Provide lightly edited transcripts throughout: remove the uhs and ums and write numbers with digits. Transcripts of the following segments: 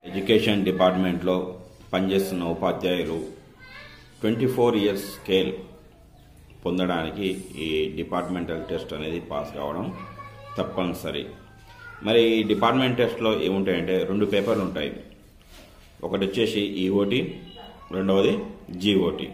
Education డిపార్ట్మెంట్లో పనిచేస్తున్న ఉపాధ్యాయులు 24 ఇయర్స్ స్కేల్ పొందడానికి ఈ డిపార్ట్మెంటల్ టెస్ట్ అనేది పాస్ కావడం తప్పనిసరి. మరి ఈ డిపార్ట్మెంట్ టెస్ట్లో ఏముంటాయంటే 2 పేపర్లు ఉంటాయి. ఒకటి వచ్చేసి ఈఓటీ, రెండవది జీఓటీ.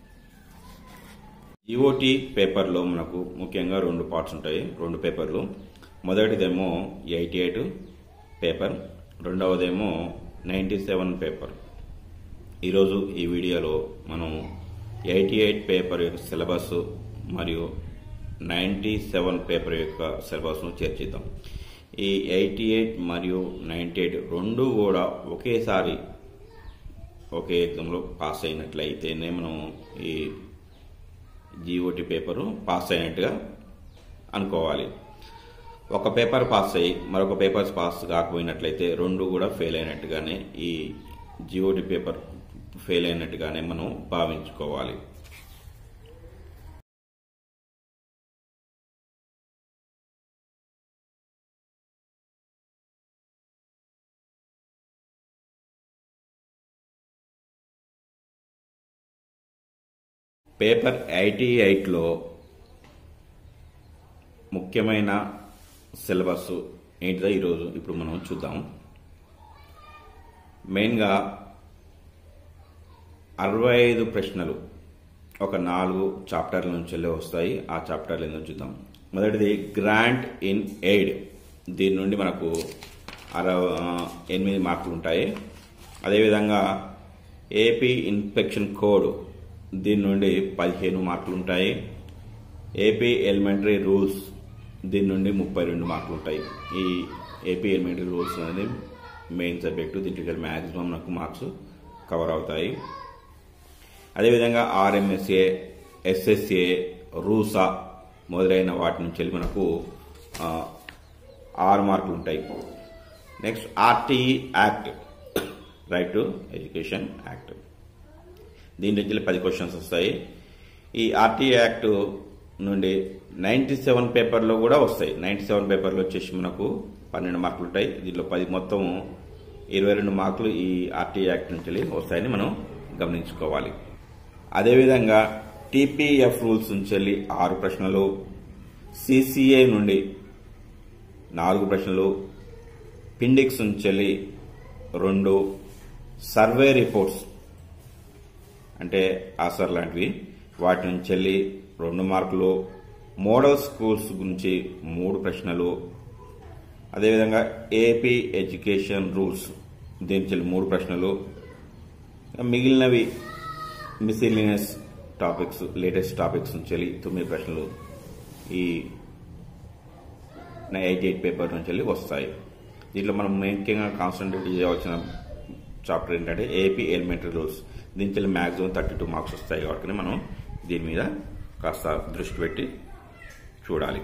ఈఓటీ పేపర్లో మనకు ముఖ్యంగా 2 పార్ట్స్ ఉంటాయి, 2 పేపర్లు. మొదటిదేమో 88 పేపర్, రెండవదేమో 97 పేపర్. ఈరోజు ఈ వీడియోలో మనం 88 పేపర్ యొక్క సిలబస్ మరియు 97 పేపర్ యొక్క సిలబస్ను చర్చిద్దాం. ఈ 88 మరియు 98 రెండు కూడా ఒకేసారి ఒకే ఎగ్జామ్లో పాస్ అయినట్లయితేనే మనం ఈ జీఓటీ పేపరు పాస్ అయినట్టుగా అనుకోవాలి. ఒక పేపర్ పాస్ అయ్యి మరొక పేపర్స్ పాస్ కాకపోయినట్లయితే రెండు కూడా ఫెయిల్ అయినట్టుగానే, ఈ జీఓటీ పేపర్ ఫెయిల్ అయినట్టుగానే మనం భావించుకోవాలి. పేపర్ 88లో ముఖ్యమైన సిలబస్ ఏంటిదో ఇప్పుడు మనం చూద్దాం. మెయిన్గా 65 ప్రశ్నలు ఒక 4 చాప్టర్ల నుంచి వస్తాయి. ఆ చాప్టర్లు ఏందో చూద్దాం. మొదటిది గ్రాంట్ ఇన్ ఎయిడ్. దీని నుండి మనకు 8 మార్కులు ఉంటాయి. అదేవిధంగా ఏపీ ఇన్స్పెక్షన్ కోడ్, దీని నుండి 15 మార్కులు ఉంటాయి. ఏపీ ఎలిమెంటరీ రూల్స్, దీని నుండి 32 మార్కులు ఉంటాయి. ఈ ఏపీ ఎలిమెంటరీ రూల్స్ అనేది మెయిన్ సబ్జెక్టు, దీంట్లో మ్యాక్సిమం నాకు మార్క్స్ కవర్ అవుతాయి. అదేవిధంగా ఆర్ఎంఎస్ఏ, ఎస్ఎస్ఏ, రూసా మొదలైన వాటి నుంచి వెళ్ళి మనకు 6 మార్కులు ఉంటాయి. Next RTE act, right to education act, దీని నుంచి 10 క్వశ్చన్స్ వస్తాయి. ఈ ఆర్టీఈ యాక్ట్ నుండి 97 పేపర్లో కూడా వస్తాయి. 97 పేపర్లో వచ్చేసి మనకు 12 మార్కులు ఉంటాయి. దీంట్లో 10 మొత్తం 22 మార్కులు ఈ ఆర్టీఈ యాక్ట్ నుంచి వస్తాయని మనం గమనించుకోవాలి. అదేవిధంగా టీపీఎఫ్ రూల్స్ నుంచి 6 ప్రశ్నలు, సిసిఏ నుండి 4 ప్రశ్నలు, పిండిక్స్ నుంచి 2, సర్వే రిపోర్ట్స్ అంటే ఆసర్ లాంటివి వాటి నుంచి 2 మార్కులు, మోడల్ స్కూల్స్ గురించి 3 ప్రశ్నలు, అదేవిధంగా ఏపీ ఎడ్యుకేషన్ రూల్స్ దీని నుంచి 3 ప్రశ్నలు, మిగిలినవి మిసిలినియస్ టాపిక్స్, లేటెస్ట్ టాపిక్స్ నుంచి 9 ప్రశ్నలు ఈ 88 పేపర్ నుంచి వస్తాయి. దీంట్లో మనం ముఖ్యంగా కాన్సన్ట్రేట్ చేయవలసిన చాప్టర్ ఏంటంటే ఏపీ ఎలిమెంటరీ రూల్స్. దీనికి మ్యాక్సిమం 32 మార్క్స్ వస్తాయి కాబట్టి మనం దీని మీద కాస్త దృష్టి పెట్టి చూడాలి.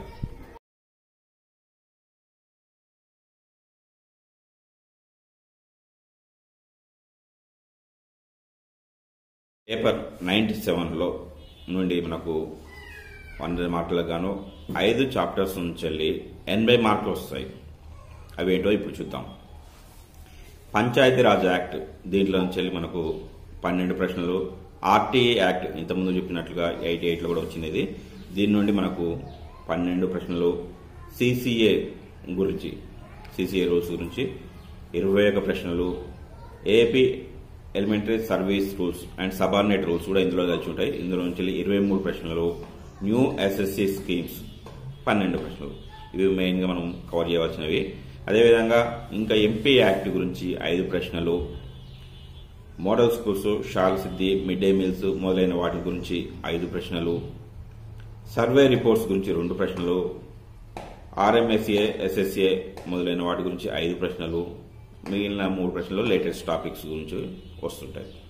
పేపర్ 97లో నుండి మనకు 100 మార్కులకు గాను 5 చాప్టర్స్ నుంచి 80 మార్కులు వస్తాయి. అవి ఏంటో ఇప్పుడు చూద్దాం. పంచాయతీరాజ్ యాక్ట్, దీంట్లో నుంచి మనకు 12 ప్రశ్నలు. ఆర్టీఏ యాక్ట్ ఇంతకుముందు చెప్పినట్లుగా 88లో కూడా వచ్చింది ఇది. దీని నుండి మనకు 12 ప్రశ్నలు. సిసిఏ గురించి, సిసిఏ రూల్స్ గురించి 21 ప్రశ్నలు. AP elementary service rules and subordinate rules కూడా ఇందులో కలిసి ఉంటాయి. ఇందులో నుంచి 23 ప్రశ్నలు. న్యూ ఎస్ఎస్సి స్కీమ్స్ 12 ప్రశ్నలు. ఇవి మెయిన్గా మనం కవర్ చేయవలసినవి. అదేవిధంగా ఇంకా ఎంపీ యాక్ట్ గురించి 5 ప్రశ్నలు. Model schools, Shala Siddhi, mid day meals మొదలైన వాటి గురించి 5 ప్రశ్నలు. సర్వే రిపోర్ట్స్ గురించి 2 ప్రశ్నలు. ఆర్ఎంఎస్ఏ, ఎస్ఎస్ఏ మొదలైన వాటి గురించి 5 ప్రశ్నలు. మిగిలిన 3 ప్రశ్నలు లేటెస్ట్ టాపిక్స్ గురించి వస్తుంటాయి.